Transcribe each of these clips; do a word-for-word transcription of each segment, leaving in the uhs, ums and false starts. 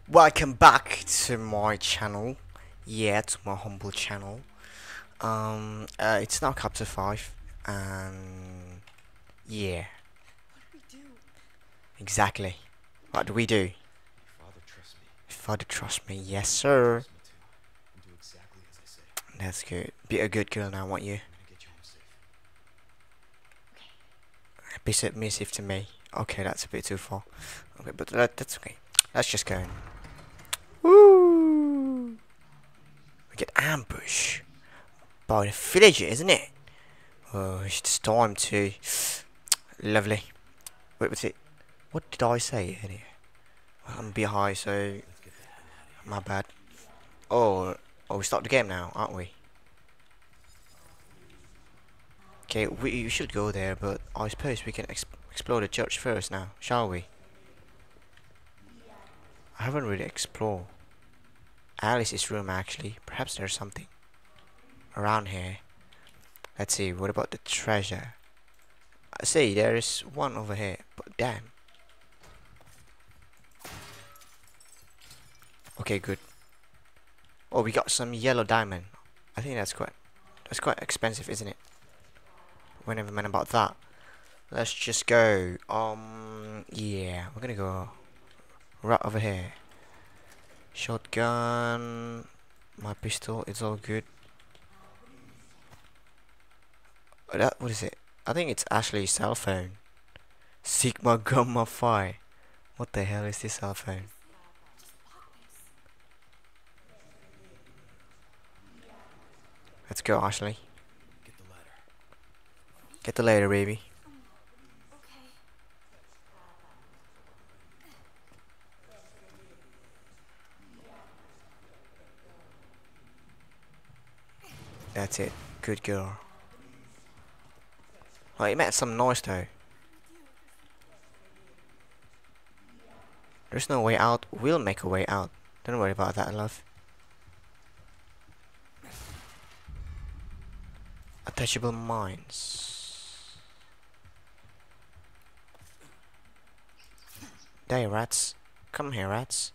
Welcome back to my channel. Yeah, to my humble channel. Um, uh, it's now chapter five, and yeah, What do we do? exactly. What do we do? Father trusts me. Father, trust me. Yes, You sir. trust me too. And do exactly as I say. That's good. Be a good girl now, won't you? I'm gonna get you home safe. Be submissive to me. Okay, that's a bit too far. Okay, but that, that's okay. Let's just go. Woo! We get ambushed by the villager, isn't it? Oh, it's time to. Lovely. Wait, what's it? What did I say earlier? Well, I'm a bit high, so Let's get the hell out of here. my bad. Oh, oh, we start the game now, aren't we? Okay, we, we should go there, but I suppose we can ex explore the church first now, shall we? I haven't really explored Alice's room actually. Perhaps there's something around here. Let's see. What about the treasure? I see there is one over here, but damn. Okay, good. Oh, we got some yellow diamond. I think that's quite that's quite expensive, isn't it? We never mind about that. Let's just go. Um, yeah, we're gonna go right over here. Shotgun, my pistol, it's all good. Oh, that what is it? I think it's Ashley's cell phone. Sigma Gamma Phi. What the hell is this cell phone? Let's go, Ashley. Get the ladder. Get the ladder, baby. Okay. That's it. Good girl. Oh, it made some noise though. There's no way out. We'll make a way out. Don't worry about that, love. Attachable mines. There, rats. Come here, rats.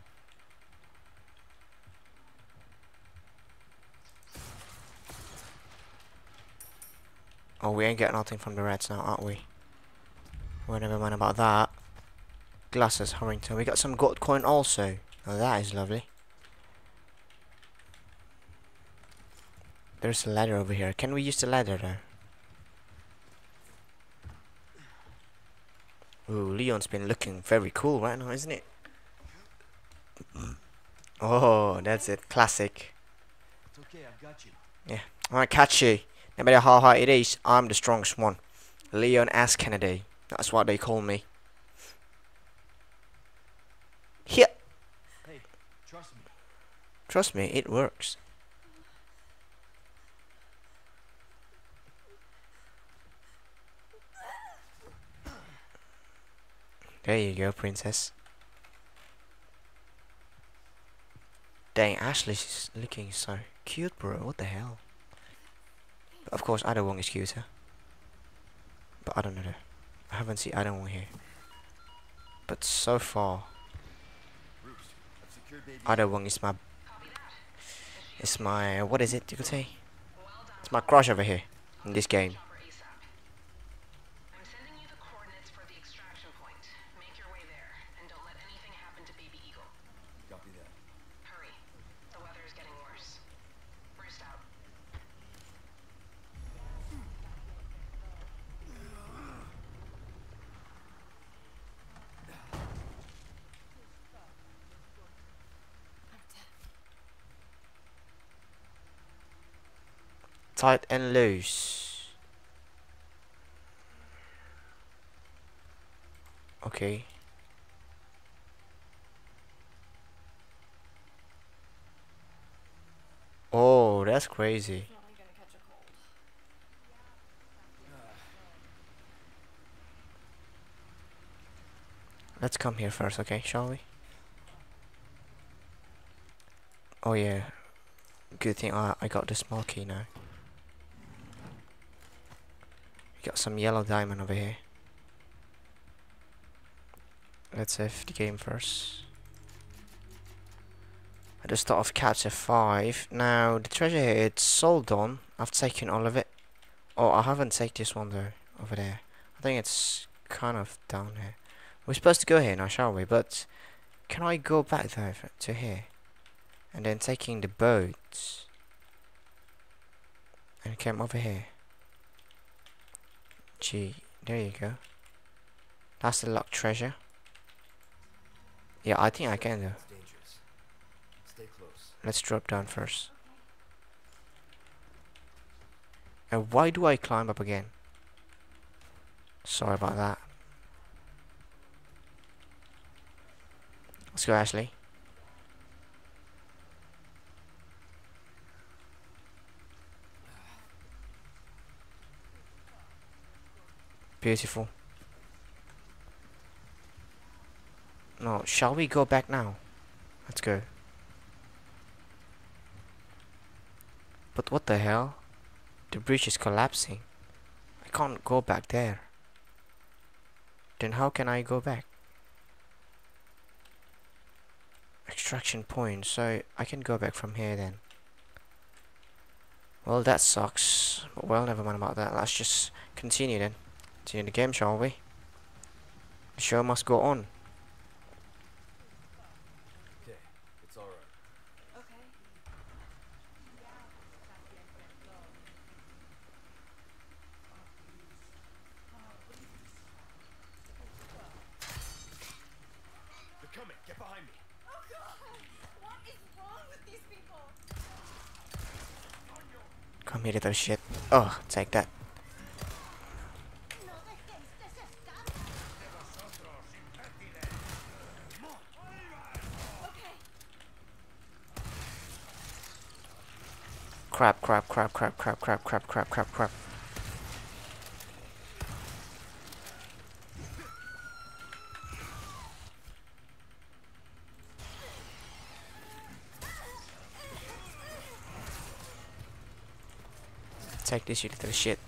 Oh, we ain't getting nothing from the rats now, aren't we? Well, never mind about that. Glasses, Harrington. We got some gold coin also. Oh, that is lovely. There's a ladder over here. Can we use the ladder though? Ooh, Leon's been looking very cool right now, isn't it? Oh, that's it. Classic. It's okay, I've got you. Yeah. Alright, catch you. No matter how hard it is, I'm the strongest one. Leon S. Kennedy. That's what they call me. Here. Hey, trust me. Trust me, it works. There you go, princess. Dang, Ashley's looking so cute, bro. What the hell? But of course, Ada Wong is cuter. But I don't know. Though. I haven't seen Ada Wong here. But so far, Bruce, I've secured baby. Ada Wong is my... It's my... What is it you could say? It's my crush over here in this game. I'm sending you the coordinates for the extraction point. Make your way there, and don't let anything happen to Baby Eagle. Copy that. Hurry. The weather is getting worse. Roost out. Tight and loose. Okay. Oh, that's crazy. Not like gonna catch a cold. Let's come here first, okay, shall we? Oh yeah. Good thing I, I got the small key now. We got some yellow diamond over here. Let's save the game first. at the start of chapter five. Now the treasure here, it's sold on. I've taken all of it. Oh, I haven't taken this one though, over there. I think it's kind of down here. We're supposed to go here now, shall we? But can I go back there to here? And then taking the boats and come over here. Gee, there you go. That's the locked treasure. Yeah, I think I can though. It's dangerous. Stay close. Let's drop down first. And why do I climb up again? Sorry about that. Let's go, Ashley. Beautiful. No, shall we go back now? Let's go. But what the hell? The bridge is collapsing. I can't go back there. Then how can I go back? Extraction point, so I can go back from here then. Well, that sucks. But well, never mind about that. Let's just continue then. Continue the game, shall we? The show must go on. Okay, it's alright. Okay. They're coming. Get behind me. Oh God! What is wrong with these people? Come here, little shit. Oh, take that. Okay. Crap, crap, crap, crap, crap, crap, crap, crap, crap, crap. Take this, you little shit.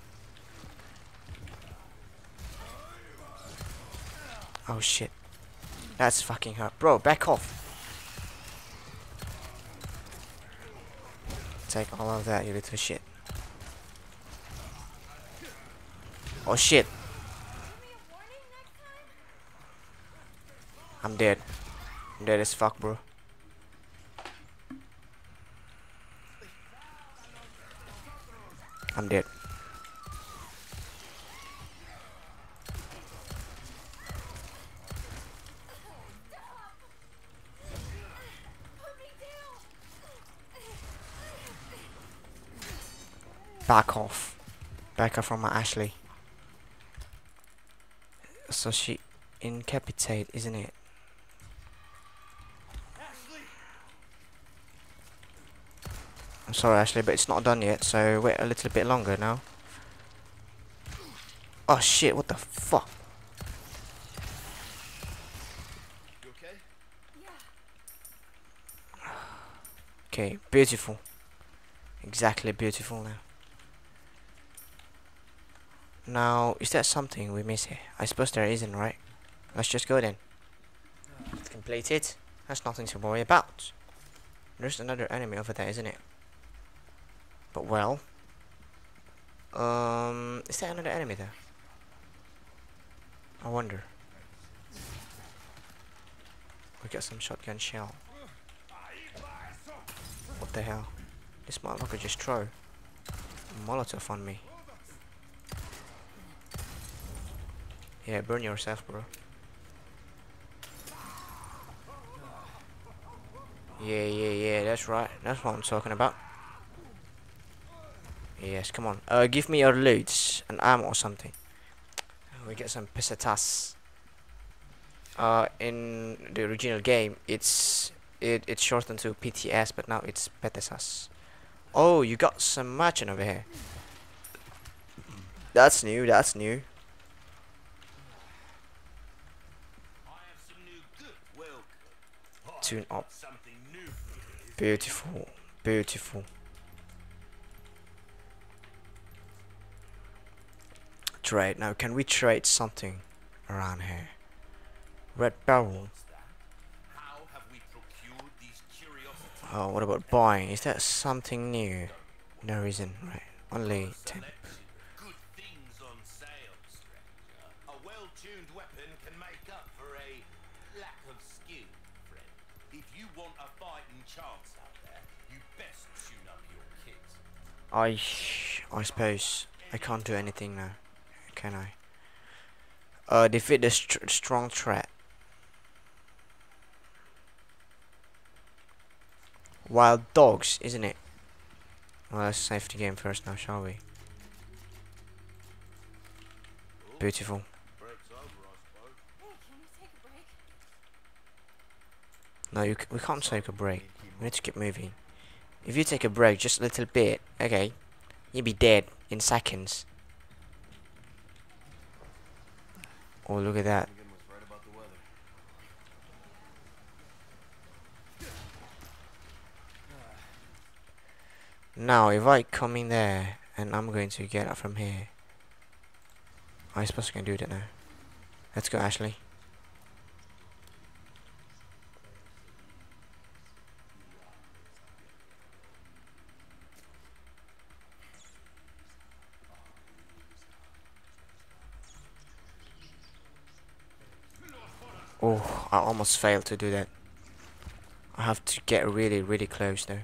Oh shit. That's fucking hurt. Bro, back off. Take all of that, you little shit. Oh shit. Give me a warning next time. I'm dead. I'm dead as fuck, bro. I'm dead. Put me down. Back off. Back off from my Ashley. So she incapitate, isn't it? I'm sorry, Ashley, but it's not done yet, so wait a little bit longer now. Oh shit, what the fuck? You okay? Yeah. Okay, beautiful. Exactly beautiful now. Now, is there something we miss here? I suppose there isn't, right? Let's just go then. It's completed. That's nothing to worry about. There's another enemy over there, isn't it? But well, um, is there another enemy there? I wonder. We got some shotgun shell. What the hell? This motherfucker just throw a Molotov on me. Yeah, burn yourself, bro. Yeah, yeah, yeah, that's right. That's what I'm talking about. Yes, come on. Uh, give me your loot, an ammo or something. We get some pesetas. Uh, in the original game, it's it it's shortened to P T S, but now it's pesetas. Oh, you got some merchant over here. That's new. That's new. Tune up. Beautiful, beautiful. Trade now. Can we trade something around here? Red barrel. How have we procured these curiosities? Oh, what about buying? Is that something new? No reason, right? Only ten. Good things on sale, stranger. A well-tuned weapon can make up for a lack of skill, friend. If you want a fighting chance out there, you best tune up your kit. I, sh I suppose I can't do anything now, can I? Uh, defeat the str strong threat. Wild dogs, isn't it? Well, let's save the game first now, shall we? Beautiful. Break's over, I suppose. Hey, can we take a break? No, you c we can't take a break. We need to keep moving. If you take a break just a little bit, okay, you'll be dead in seconds. Oh, look at that. Finnegan was right about the weather. Now, if I come in there and I'm going to get out from here, I suppose I can do that now. Let's go, Ashley. Oh, I almost failed to do that. I have to get really, really close now.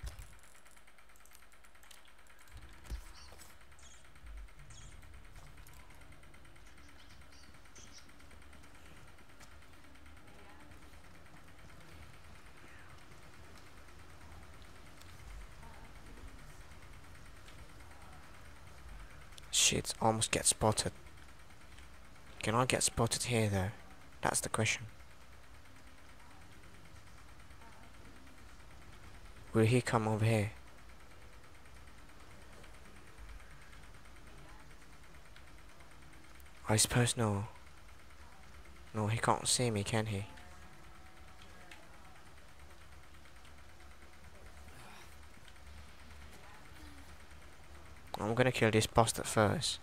Shit, almost get spotted. Can I get spotted here though? That's the question. Will he come over here? I suppose no. No, he can't see me, can he? I'm gonna kill this bastard first.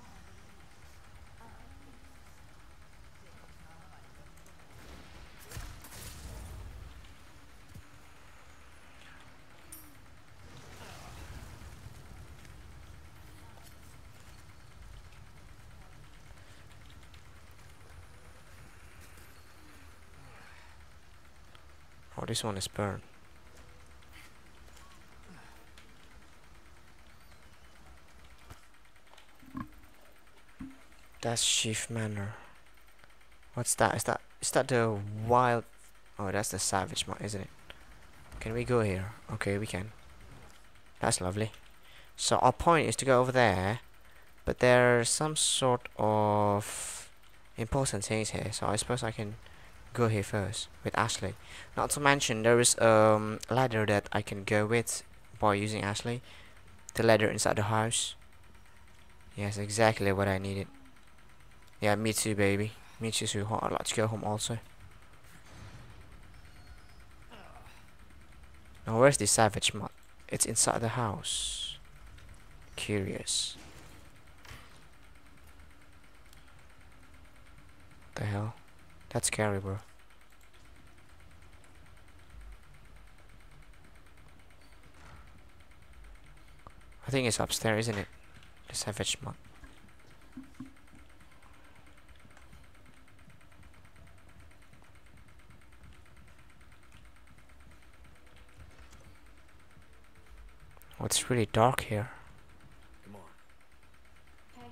Oh, this one is burned. That's Chief Manor. What's that? Is that is that the wild? Oh, that's the savage mod, isn't it? Can we go here? Okay, we can. That's lovely. So our point is to go over there, but there's some sort of important things here. So I suppose I can go here first with Ashley. Not to mention there is um, a ladder that I can go with by using Ashley. The ladder inside the house. Yes, exactly what I needed. Yeah, me too, baby. Me too, sweetheart. I'd like to go home also. Now, where's the savage mod? It's inside the house. Curious. The hell? That's scary, bro. I think it's upstairs, isn't it? The savage mod. Oh, it's really dark here. Come on. Okay.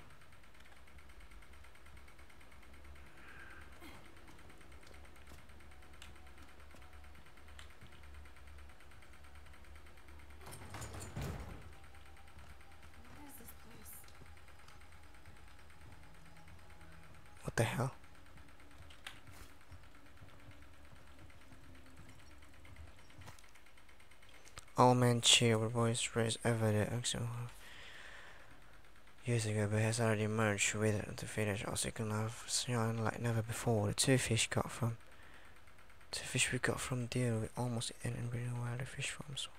Where is this place? What the hell? All men cheer with voice raised over the action years ago, but has already merged with it to finish our second half shine like never before. The two fish got from two fish we got from deal with almost in and bring wild fish farms.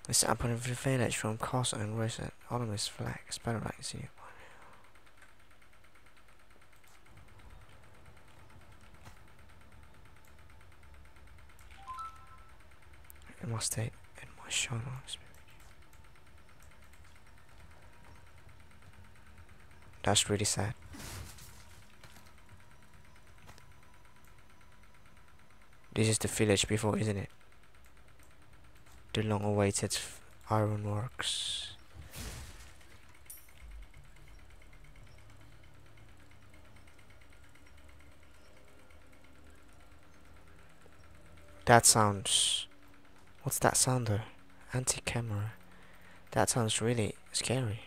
This up in the village from castle and raise an autonomous flag. Spider like see. In my state, in my shadow. That's really sad. This is the village before, isn't it? The long-awaited ironworks. That sounds... What's that sound there? Anti-camera. That sounds really scary.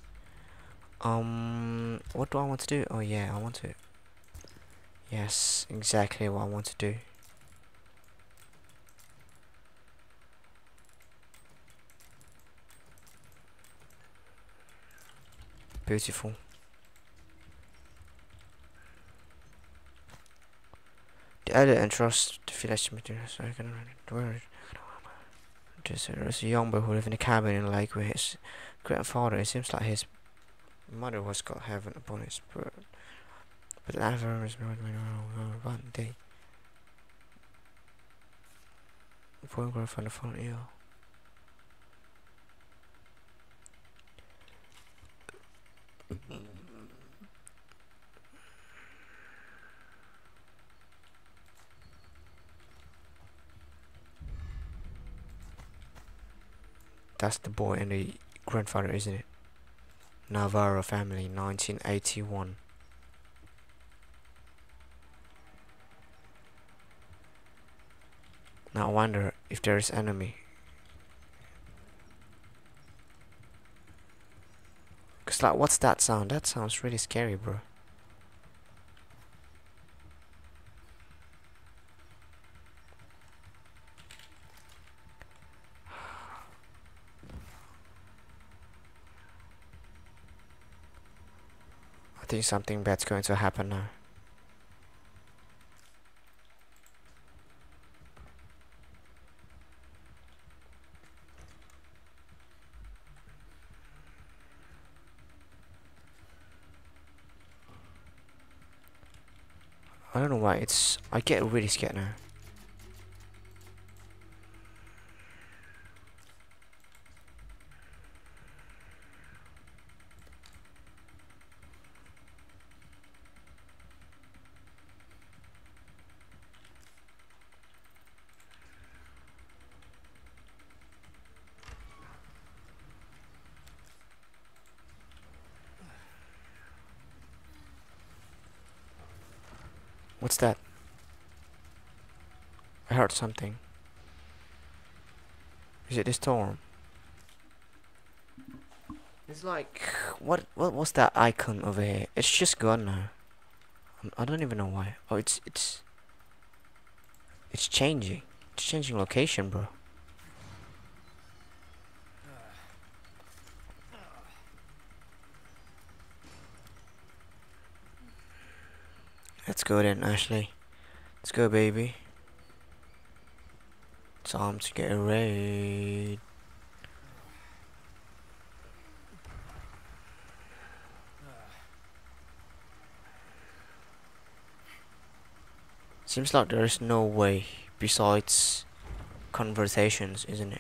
Um, what do I want to do? Oh yeah, I want to... Yes, exactly what I want to do. Beautiful. The elder entrusts the village materials. I can where there's a young boy who lives in a cabin in the lake with his grandfather. It seems like his mother was got heaven upon his spirit. But never is one day. The poor grandfather fell ill. That's the boy and the grandfather, isn't it? Navarro family, nineteen eighty-one. Now I wonder if there is enemy. Cause like, what's that sound? That sounds really scary, bro. I think something bad's going to happen now. I don't know why it's... I get really scared now. What's that? I heard something. Is it the storm? It's like... What What was that icon over here? It's just gone now. I'm, I don't even know why. Oh, it's... It's... It's changing. It's changing location, bro. Let's go then, Ashley. Let's go, baby. Time to get a raid. Seems like there is no way besides conversations, isn't it?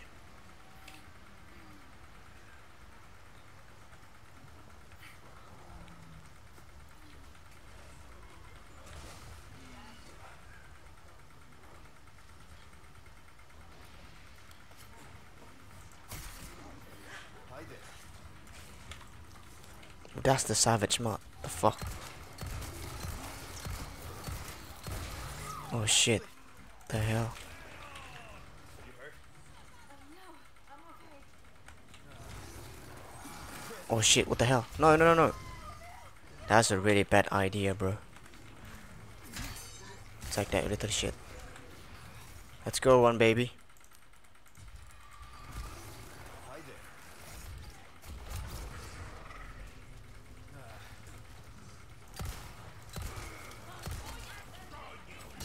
That's the savage mod. The fuck? Oh shit. The hell? Oh shit, what the hell? No, no, no, no. That's a really bad idea, bro. Take that, little shit. Let's go, one baby.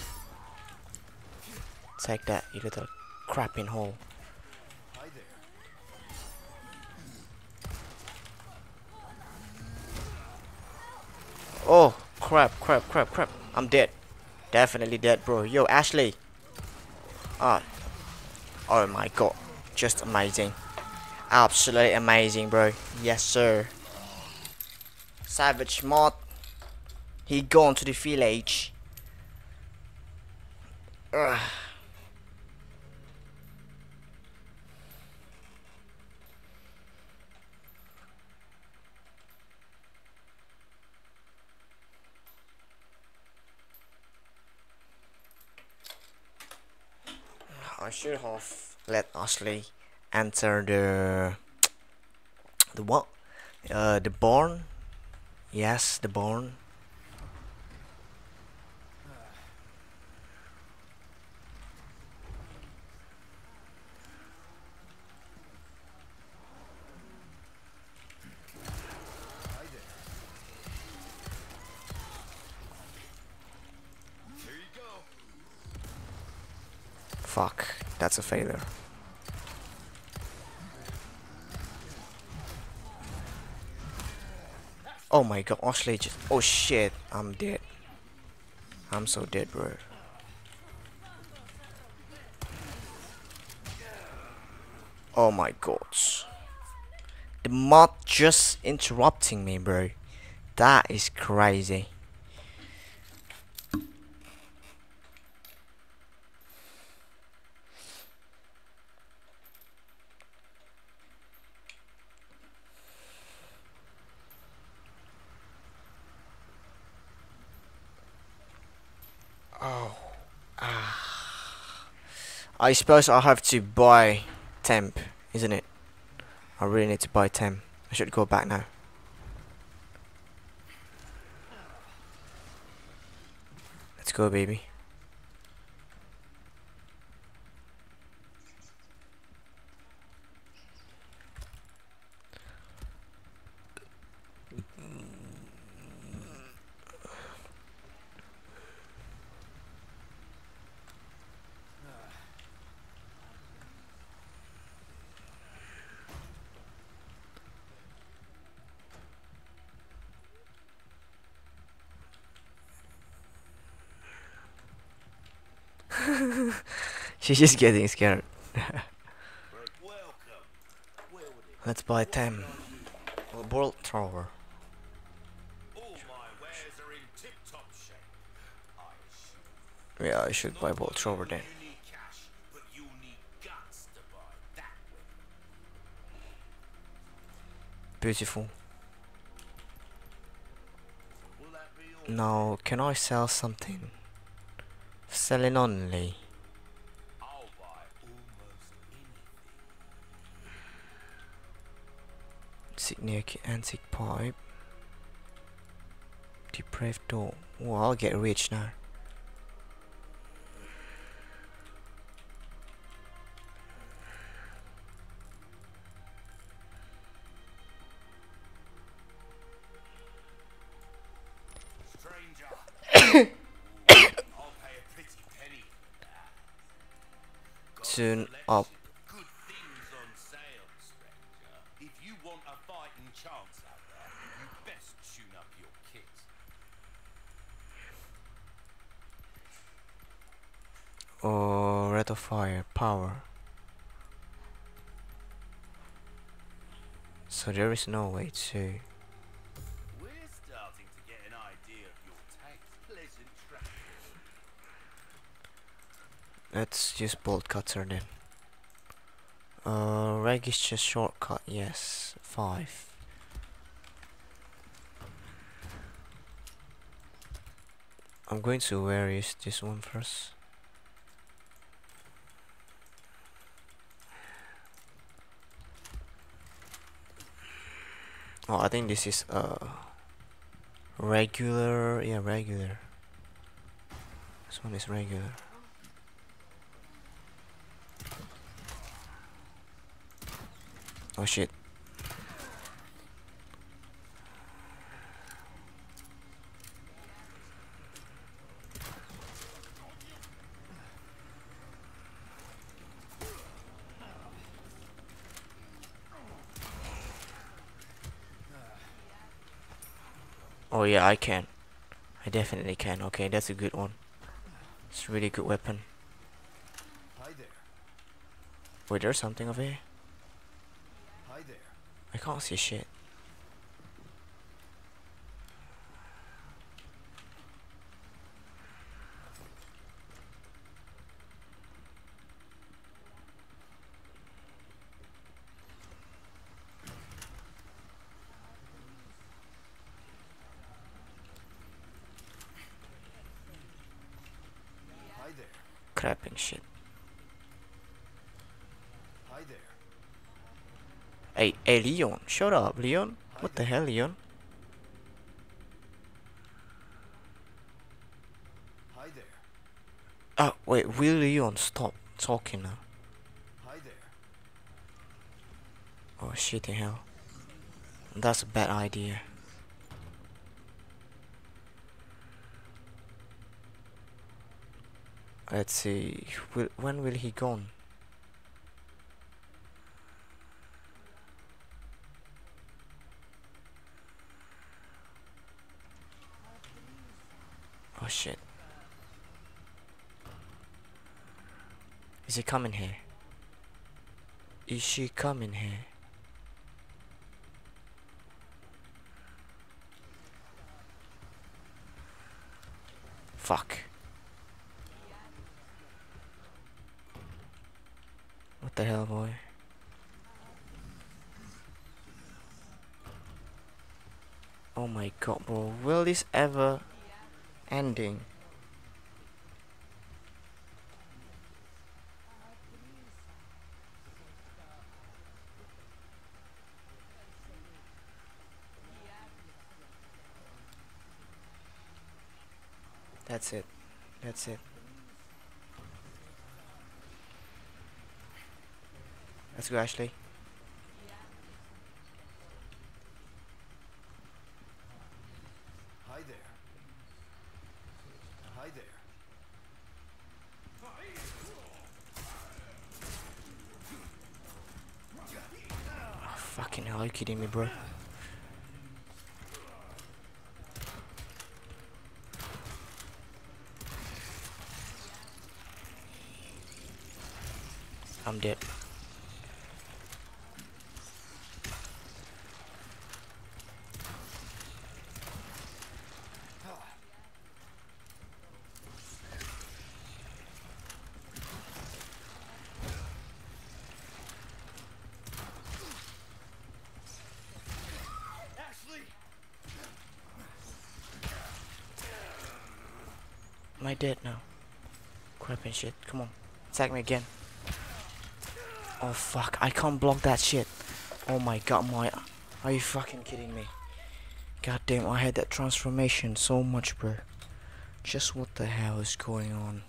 Take that, you little crapping hole. Hi there. Oh, crap, crap, crap, crap. I'm dead. Definitely dead, bro. Yo, Ashley. Ah. Oh my god. Just amazing. Absolutely amazing, bro. Yes, sir. Savage mod. He gone to the village. Ugh. I should have let Ashley enter the the what? Uh, the barn. Yes, the barn. Here you go. Fuck, that's a failure. Oh my god, Ashley just. Oh shit, I'm dead. I'm so dead, bro. Oh my god. The mod just interrupting me, bro. That is crazy. Oh. Ah. I suppose I have to buy temp, isn't it? I really need to buy temp. I should go back now. Let's go, baby. She's just getting scared. Welcome. Where would it? Let's buy ten. Bolt thrower. All my wares are in tip-top shape. I assume. Yeah, I should buy bolt thrower then. You need cash, but you need guts to buy that weapon. Beautiful. Will that be all? Now, can I sell something? Selling only. I'll buy almost anything. Insignia antique pipe. Depraved door. Oh, I'll get rich now. Stranger. I'll pay a pretty penny for that. Got a Soon selection up. of good things on sale, stranger. If you want a fighting chance out there, you best tune up your kit. Oh, red of fire, power. So there is no way to. We're starting to get an idea of your taste. Pleasant track. Let's use bolt cutter then. Uh, reg is just shortcut. Yes, five. I'm going to where is this one first. Oh, I think this is uh regular. Yeah, regular. This one is regular. Oh shit. Oh yeah, I can. I definitely can. Okay, that's a good one. It's a really good weapon. Hi there. Wait, there's something over here. Hi there. I can't see shit. Hi there. Crapping shit. Hi there. Hey, hey, Leon, shut up, Leon. What the hell, Leon? Hi there. Oh, wait, will Leon stop talking now? Hi there. Oh, shitty hell. That's a bad idea. Let's see. Will, when will he gone? Oh shit. Is he coming here? Is she coming here? Fuck. What the hell, boy? Oh my god, bro. Will this ever ending? That's it. That's it. Let's go, Ashley. Hi there. Hi there. Oh, fucking hell, are you kidding me, bro? I'm dead. Ashley! Am I dead now? Crap and shit. Come on. Attack me again. Oh fuck, I can't block that shit. Oh my god, my... Are you fucking kidding me? God damn, I had that transformation so much, bro. Just what the hell is going on?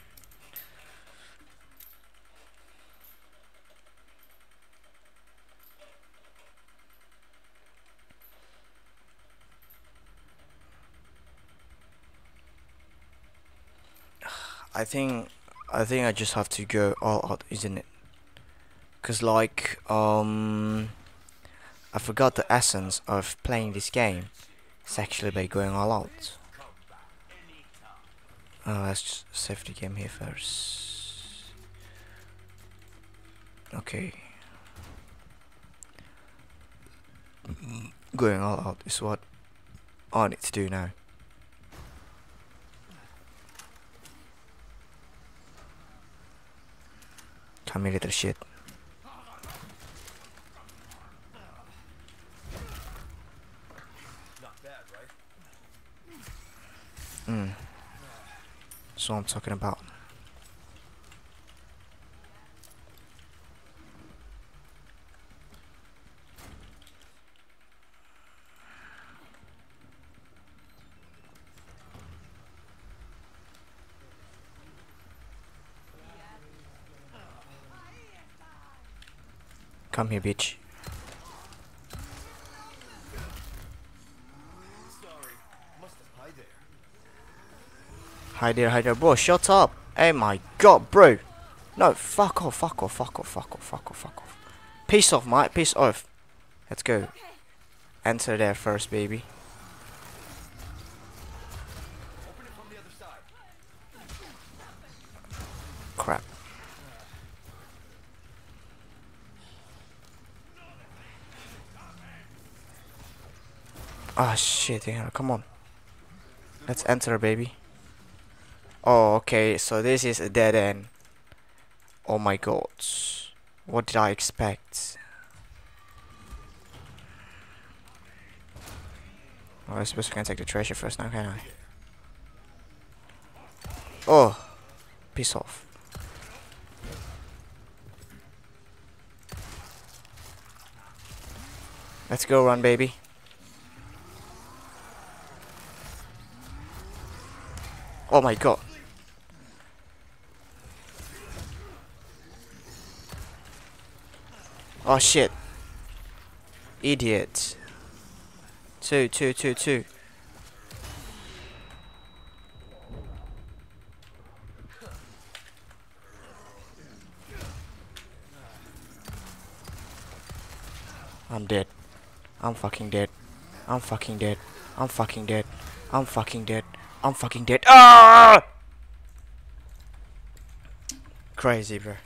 I think... I think I just have to go all out, isn't it? Cause like, um... I forgot the essence of playing this game. It's actually by going all out. Uh, let's just save the game here first. Okay. Going all out is what I need to do now. Come here, little shit. Not bad, right? Mm. That's what I'm talking about. Come here, bitch. Sorry. Must have. Hi there. Hi there, hi there, bro. Shut up. Oh my god, bro. No, fuck off, fuck off, fuck off, fuck off, fuck off, fuck off. Peace off, mate. Peace off. Let's go. Enter there first, baby. Ah, shit, yeah, come on. Let's enter, baby. Oh, okay, so this is a dead end. Oh my god. What did I expect? Oh, I suppose I can take the treasure first now, can I? Oh, piss off. Let's go, run, baby. Oh my god. Oh shit. Idiot. Two, two, two, two. I'm dead. I'm fucking dead. I'm fucking dead. I'm fucking dead. I'm fucking dead. I'm fucking dead. Ah! Crazy, bro.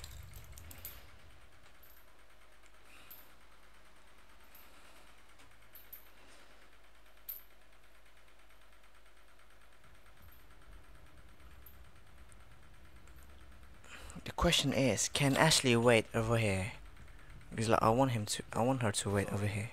The question is, can Ashley wait over here? Because like I want him to, I want her to wait over here.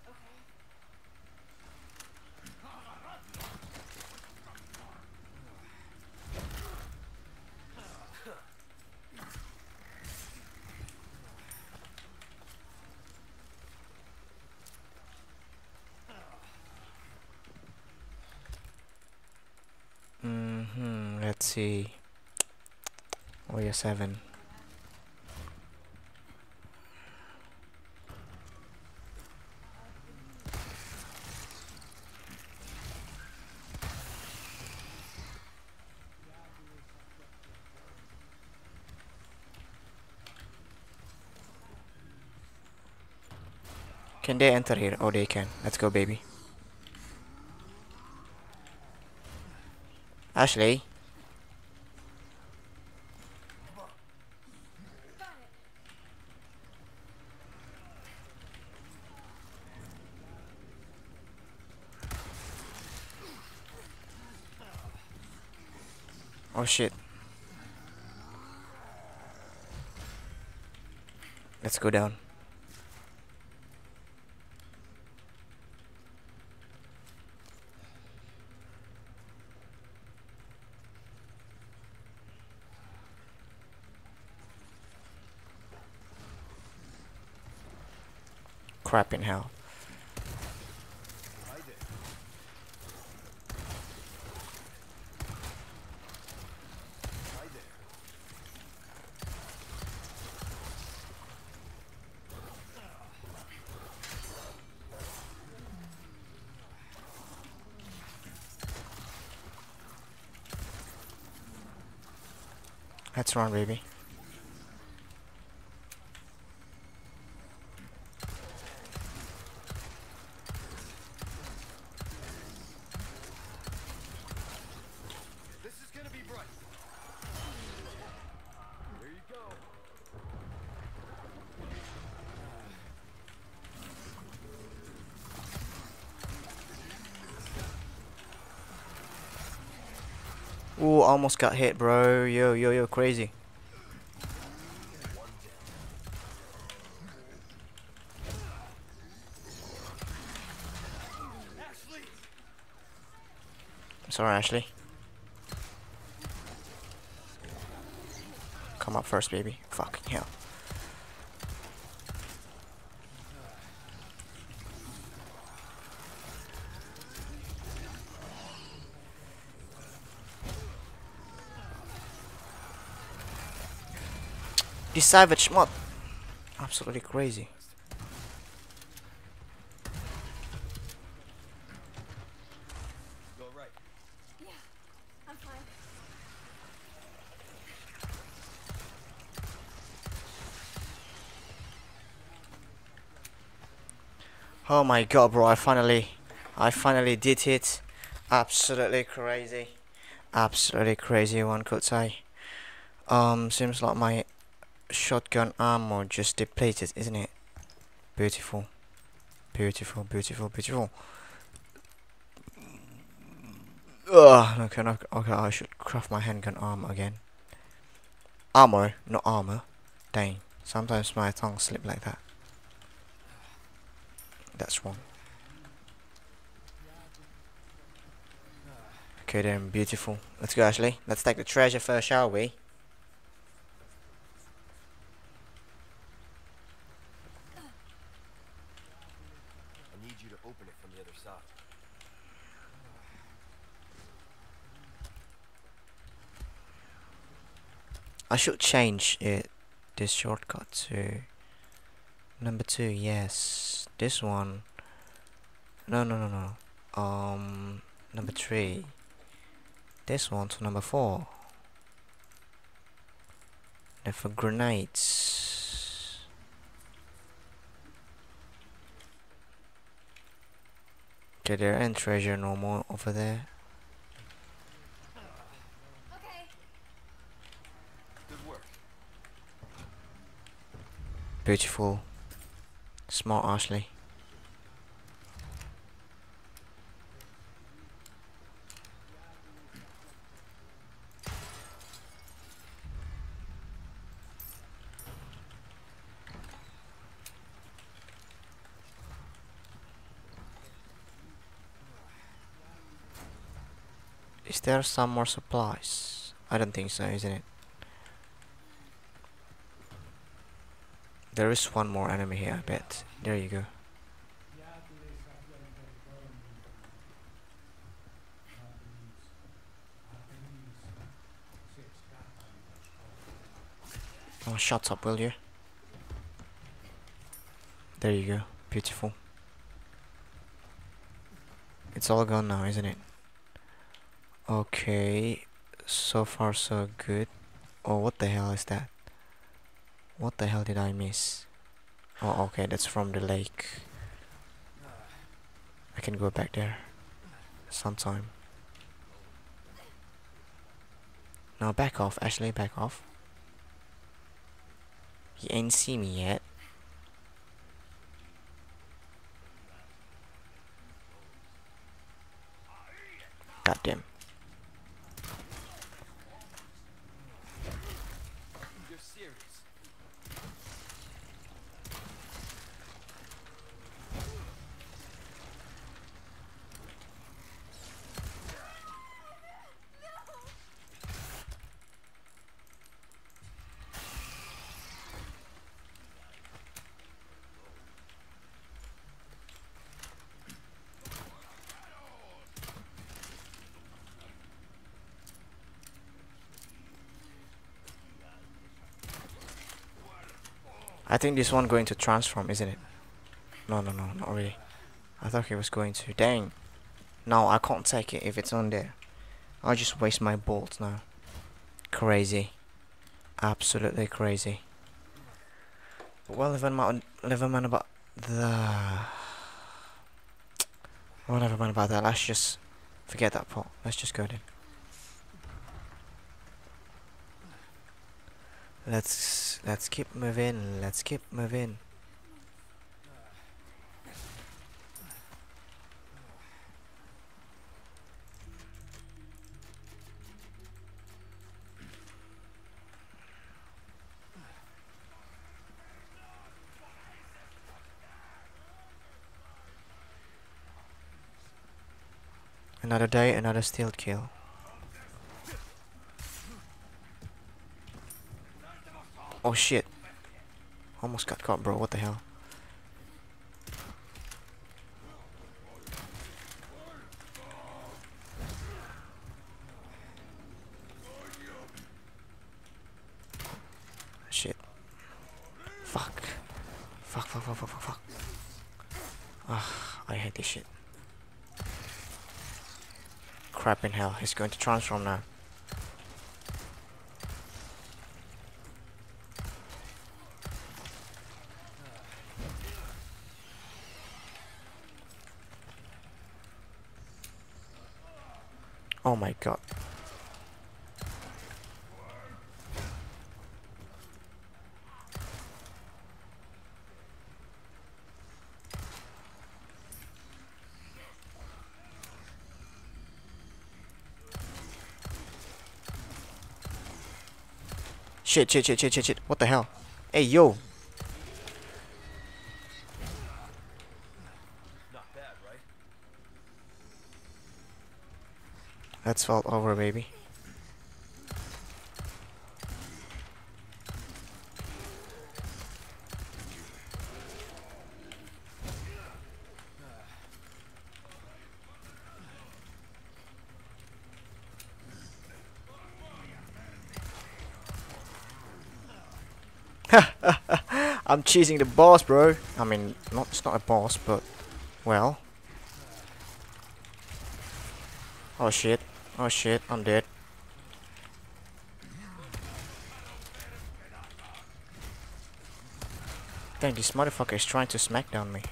Mm-hmm. Let's see. Warrior seven. Can they enter here? Oh, they can. Let's go, baby. Ashley. Oh shit. Let's go down. Crap in hell. Hi there. Hi there. Let's run, baby. This is gonna be bright. There you go. Ooh, almost got hit, bro. Yo, yo, yo, crazy. Ashley! I'm sorry, Ashley. Come up first, baby. Fucking hell. This savage mod. Absolutely crazy. Go right. Yeah, I'm fine. Oh my god, bro, I finally I finally did it. Absolutely crazy. Absolutely crazy, one could say. Um seems like my shotgun ammo just depleted, isn't it? Beautiful. Beautiful, beautiful, beautiful. Ugh, okay, no, okay, I should craft my handgun armor again. Armor, not armor. Dang, sometimes my tongue slip like that. That's wrong. Okay then, beautiful. Let's go, Ashley. Let's take the treasure first, shall we? I need you to open it from the other side. I should change it, this shortcut to number two, yes. This one. No, no, no, no. Um, number three. This one to number four. And for grenades. Okay, there ain't treasure no more over there. Okay. Good work. Beautiful. Smart Ashley. Is there some more supplies? I don't think so, isn't it? There is one more enemy here, I bet. There you go. Oh, shut up, will you? There you go. Beautiful. It's all gone now, isn't it? Okay. So far, so good. Oh, what the hell is that? What the hell did I miss? Oh, okay, that's from the lake. I can go back there sometime. Now back off, Ashley, back off. He ain't see me yet. Goddamn. You're serious. I think this one going to transform, isn't it? No, no, no, not really. I thought he was going to. Dang. No, I can't take it if it's on there. I'll just waste my bolts now. Crazy. Absolutely crazy. Well, never mind, never mind about the... Well, never mind about that. Let's just forget that part. Let's just go then. Let's let's keep moving. Let's keep moving. Another day, another steel kill. Oh shit. Almost got caught, bro. What the hell? Shit. Fuck. Fuck, fuck, fuck, fuck, fuck, fuck. Ah, I hate this shit. Crap in hell. He's going to transform now. Oh my god. shit, shit, shit, shit, shit, shit. What the hell? Hey, yo. Not bad, right? That's felt over, baby. I'm cheesing the boss, bro. I mean, not it's not a boss, but well. Oh shit! Oh shit! I'm dead. Dang, this motherfucker is trying to smackdown me.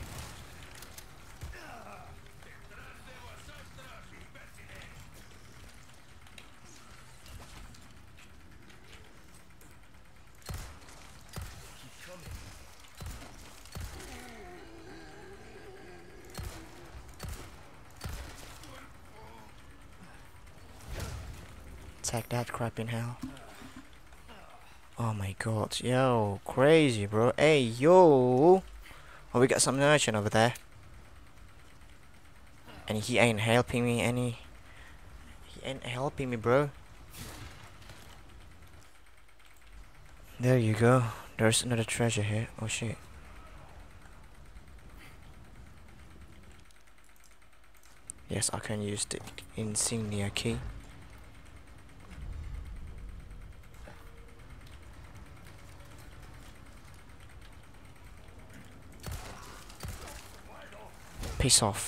Attack that crap in hell. Oh my god, yo, crazy, bro. Hey, yo. Oh, we got some merchant over there. And he ain't helping me any. He ain't helping me, bro. There you go. There's another treasure here. Oh shit. Yes, I can use the insignia key. Piss off.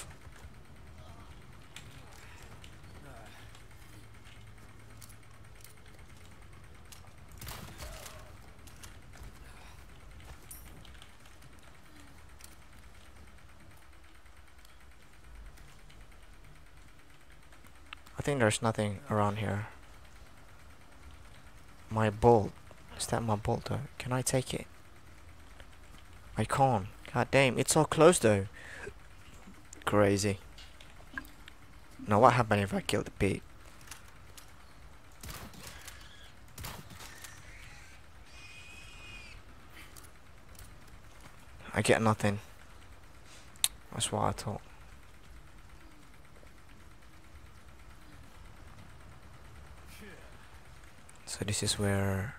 I think there's nothing around here. My bolt. Is that my bolt though? Can I take it? I can't. God damn, it's so close though. Crazy. Now what happened if I kill the pig? I get nothing. That's what I thought. So this is where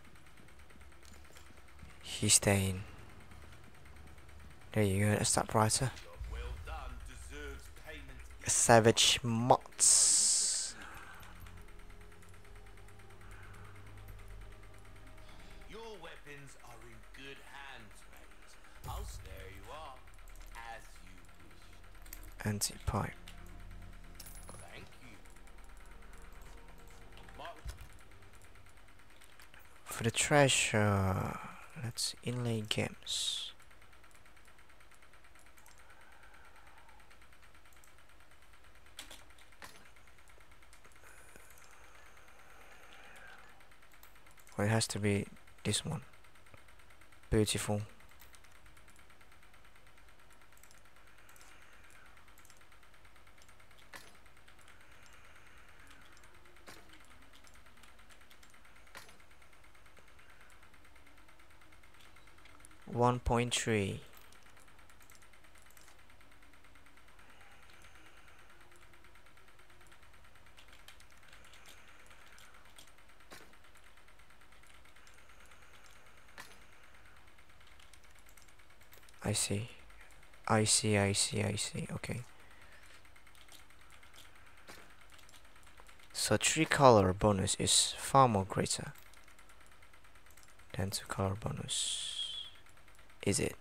he's staying. There you go, that's that writer. Well done deserves payment. Savage Mods. Your weapons are in good hands, mate. I'll snare you up as you wish. Anti-pipe. Thank you. My For the treasure, let's inlay games. Well, it has to be this one. Beautiful. One point three. I see. I see, I see, I see. Okay. So three color bonus is far more greater than two color bonus. Is it?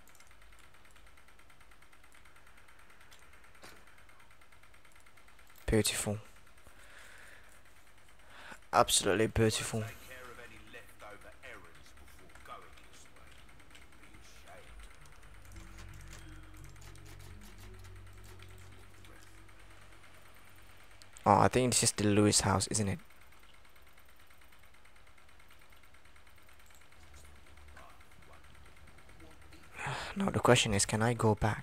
Beautiful. Absolutely beautiful. take care of any leftover errands before going this way. Be ashamed. Oh, I think this is the Lewis house, isn't it? Now the question is, can I go back?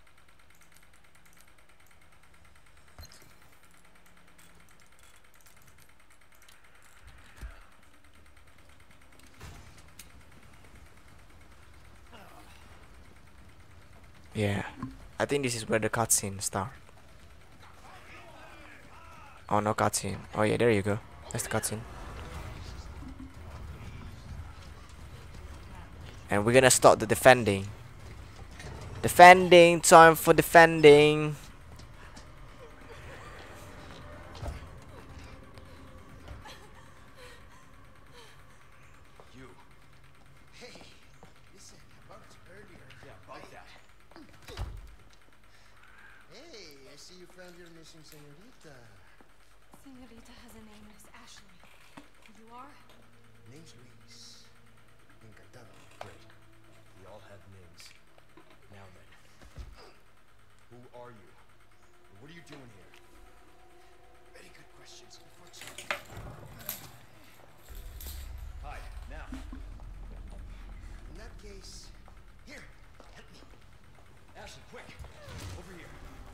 Yeah. I think this is where the cutscene start. Oh, no cutscene. Oh yeah, there you go. That's the cutscene. And we're gonna start the defending. Defending, time for defending. You. Hey, listen, I bumped earlier. Yeah, bump that. Hey, I see you found your missing senorita. Senorita has a name, Miss Ashley. You are? Name's Luis. Encantado. Great. We all have names. Now then. Who are you? And what are you doing here? Very good questions, unfortunately. Hi, now. In that case, here, help me. Ashley, quick! Over here.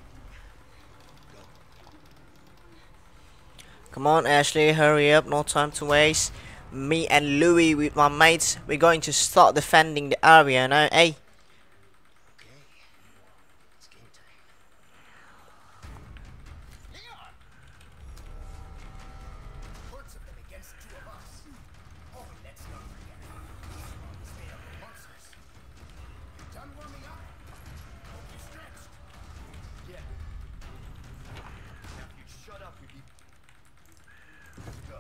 Come on, Ashley, hurry up, no time to waste. Me and Louis with my mates, we're going to start defending the area now, eh? Okay. It's game time. Leon! Reports of them against two of us. Oh, and let's not forget. These ones made up of monsters. You done warming up? Hope you're stretched. Yeah. Now, if you'd shut up, we'd be. Go.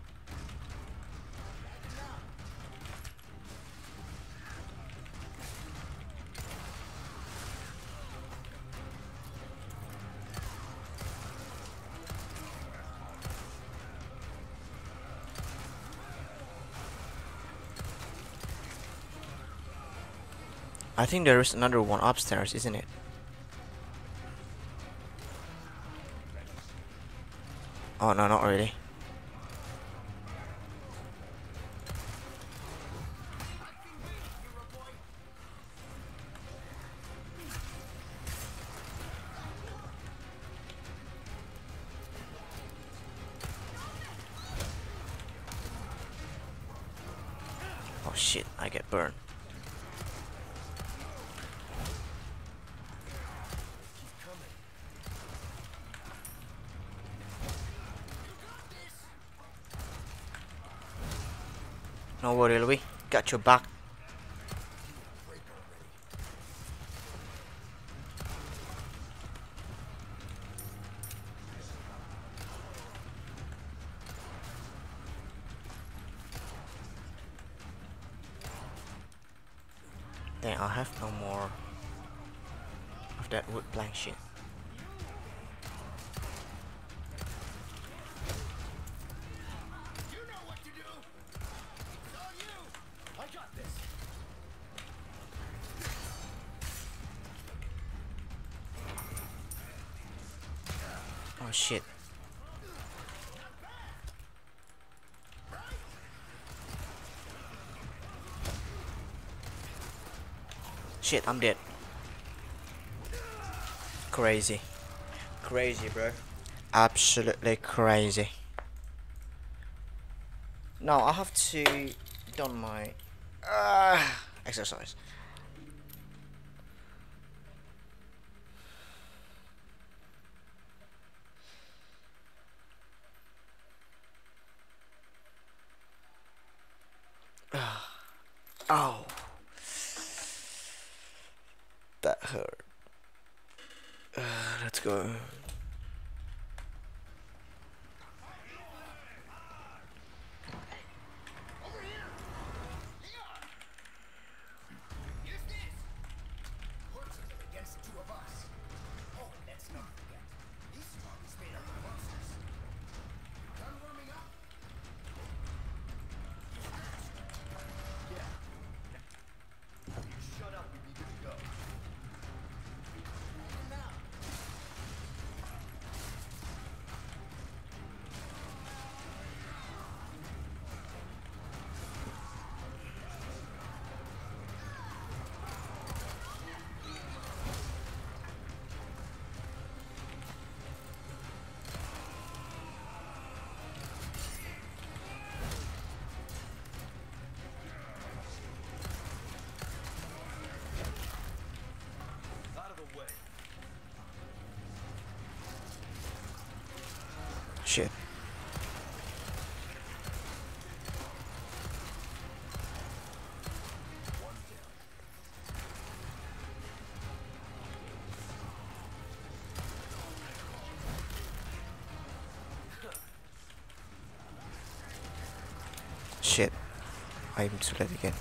I think there is another one upstairs, isn't it? Oh no, not really. Oh shit, I get burned. No worry, Louis. Got your back. Then I have no more of that wood plank shit. You know what to do. It's all you. I got this! Oh shit. Shit, I'm dead. Crazy. Crazy, bro. Absolutely crazy. Now I have to done my uh, exercise. Oh, that hurt. Uh, let's go. Use this. Reports of them against two of us. Oh, and let's not forget. These ones made up of monsters. You done warming up? Yeah. Now, if you'd shut up, we'd be good to go. And now. Shit. Shit. I'm too late again.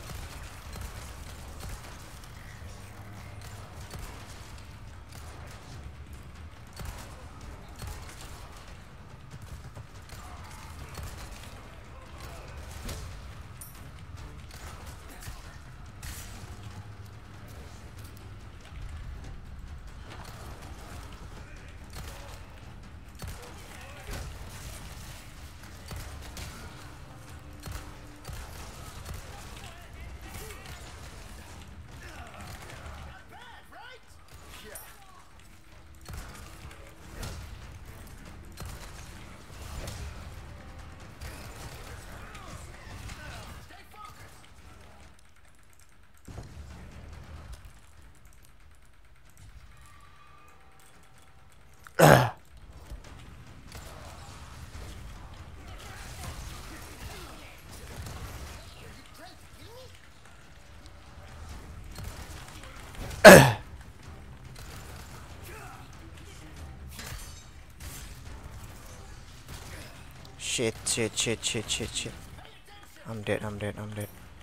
Shit, shit, shit, shit, shit, shit. I'm dead, I'm dead, I'm dead.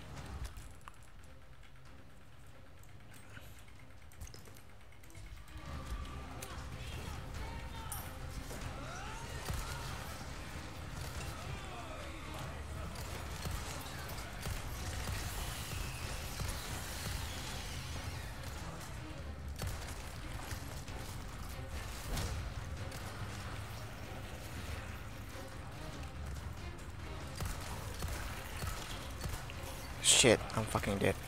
Shit, I'm fucking dead.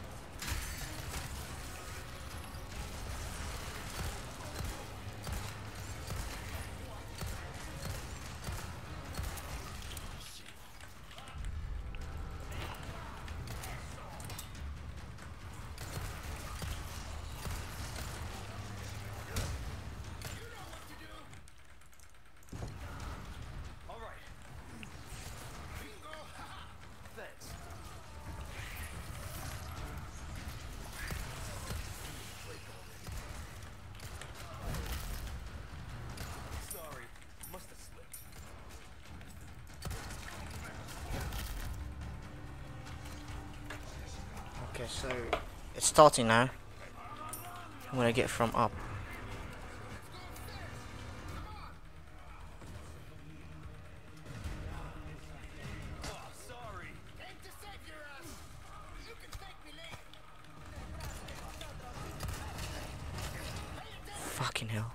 Okay, so it's starting now. I'm gonna get from up. Fucking hell.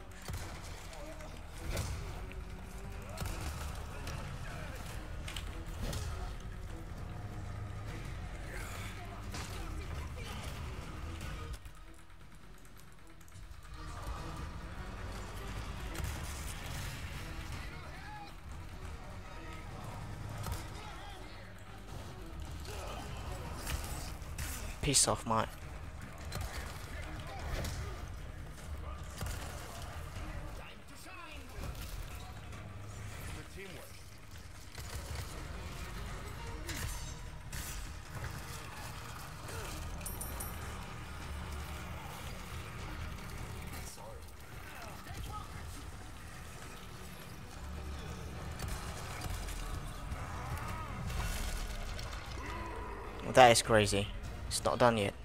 Piece off, mate. Well, that is crazy. It's not done yet.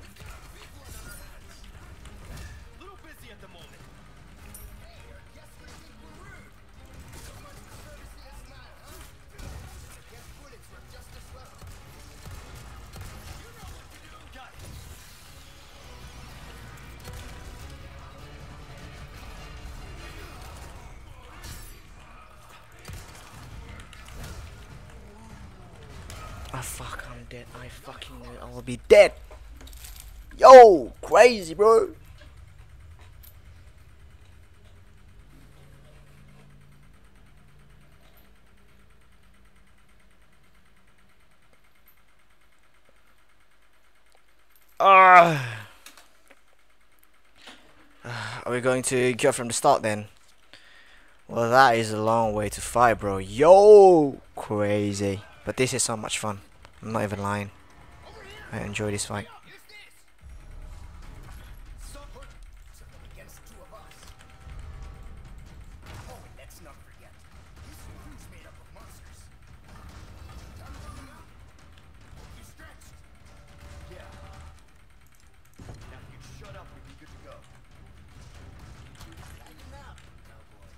Ah, fuck, I'm dead. I fucking knew I will be dead. Yo, crazy, bro. Ah. Are we going to go from the start then? Well, that is a long way to fight, bro. Yo, crazy. But this is so much fun. I'm not even lying. I enjoy this fight. Here's this. So put something against two of us. Oh, and let's not forget, this crew's made up of monsters. Done warming up? Hope you stretched. Yeah. Now if you shut up, we'll be good to go. Lighten up, cowboy.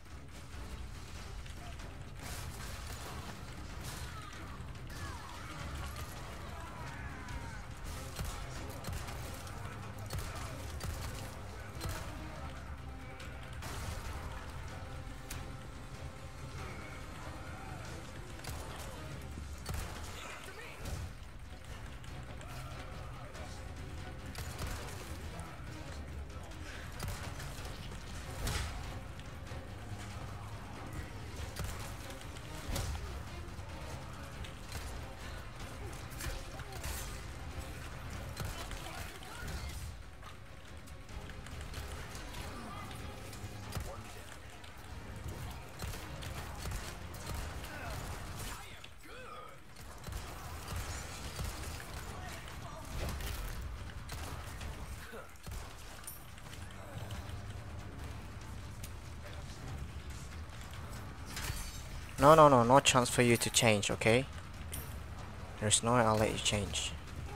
No, no, no, no chance for you to change, okay? There's no way I'll let you change.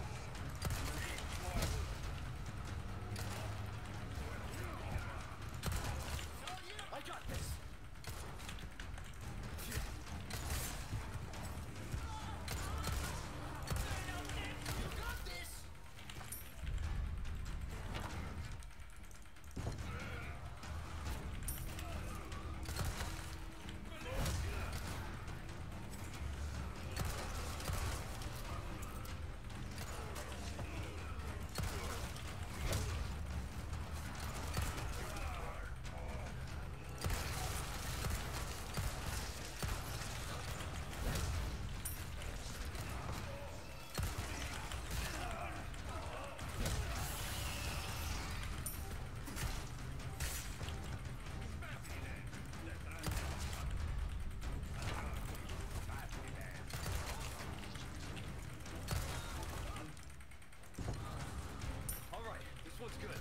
I got this. All right, this one's good.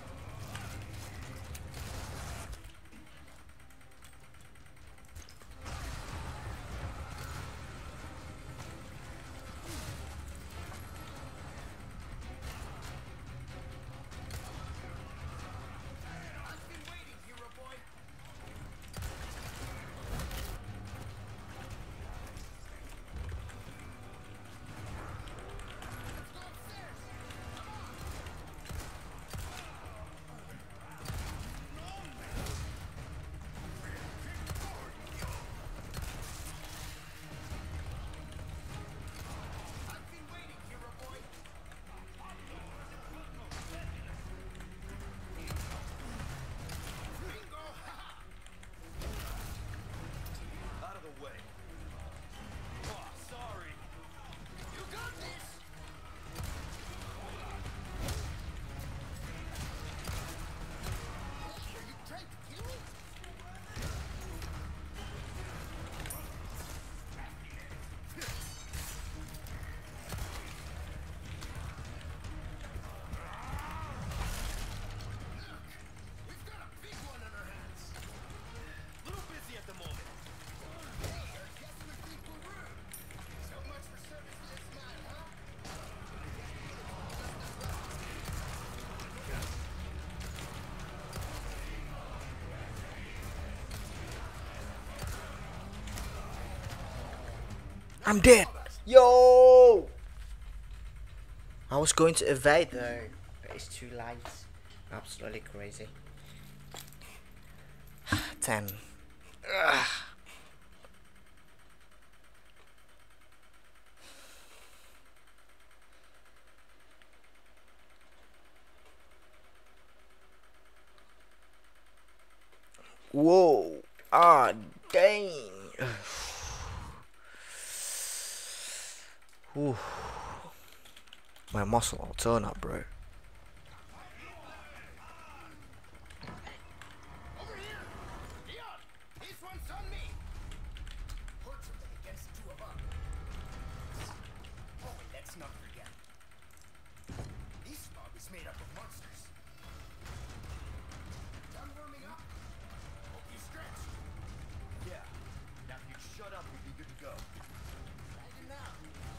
I've been waiting, hero boy. Let's go upstairs. I've been waiting, hero boy. Bingo! Out of the way. Oh, sorry. You got this. Hey, are you trying to kill me? We've got a big one on our hands. Little busy at the moment. Hey, I guess we think we're rude. So much for service in this man, huh? I'm dead! Yo! I was going to evade though, but it's too late. Absolutely crazy. ten. Ugh. Whoa! Ah, dang! Ooh. My muscle will turn up, bro. Over here! Leon! This one shut up, we'll be good to go. Imagine now.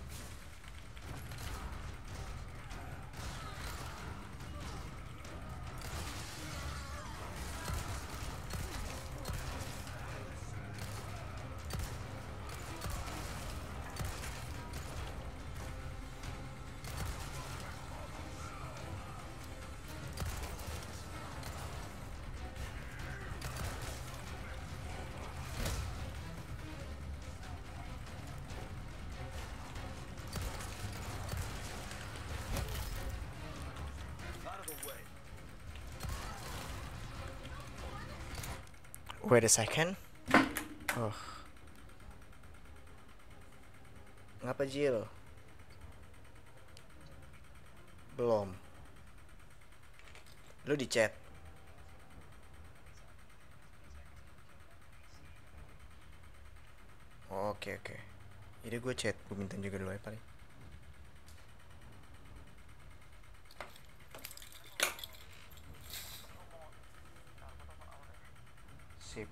Out of the way. Wait a second. Oh. Ngapa Jill? Belum. Lu di chat. Oh, oke oke. Jadi gue chat, gue minta juga dulu ya paling. Sip.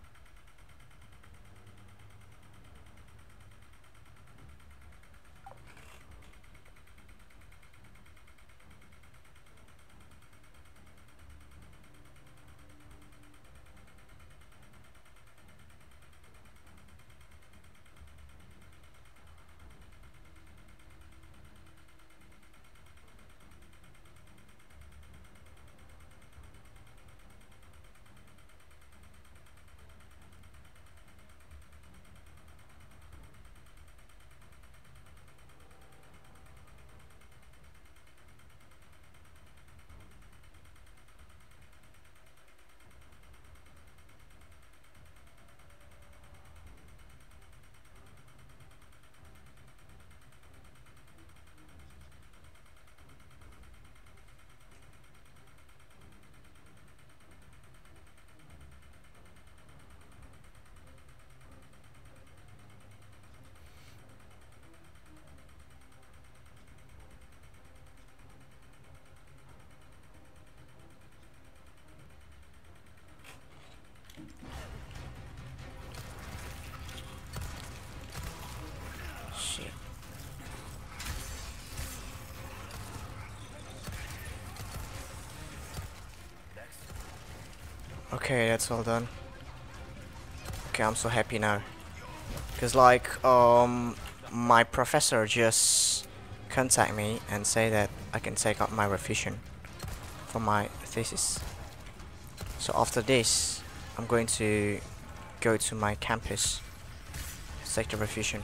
Shit. Okay, that's all done. Okay, I'm so happy now. Cause like um my professor just contact me and say that I can take out my revision for my thesis. So after this, I'm going to go to my campus to take the revision.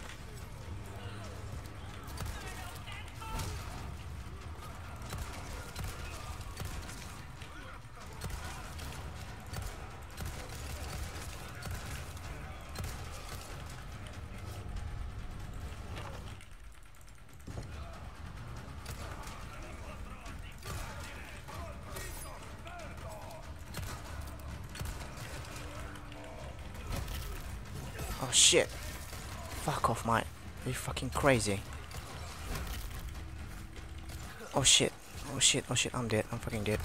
Oh shit. Fuck off, mate. Are you fucking crazy? Oh shit. Oh shit. Oh shit. I'm dead. I'm fucking dead.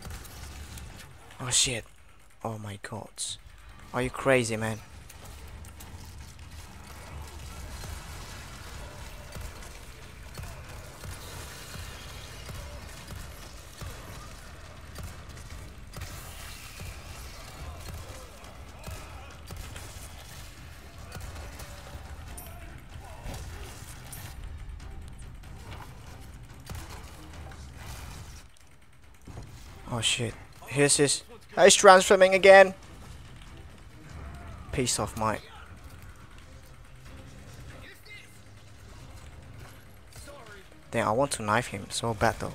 Oh shit. Oh my god. Are you crazy, man? Oh shit. Here's his. He's transforming again. Piece off, mate. Damn, I want to knife him so bad though.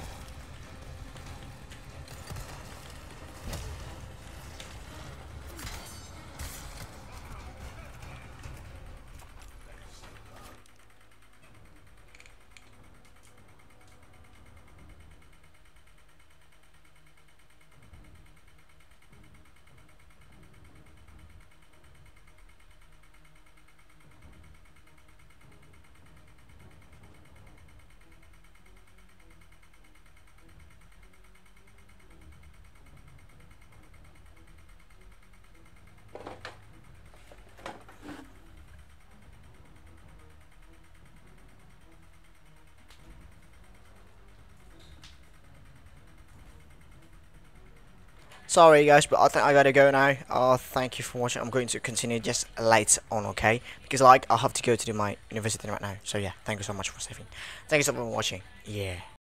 Sorry guys, but I think I gotta go now. Uh, thank you for watching. I'm going to continue just later on, okay? Because like I have to go to do my university right now. So yeah, thank you so much for saving. Thank you so much for watching. Yeah.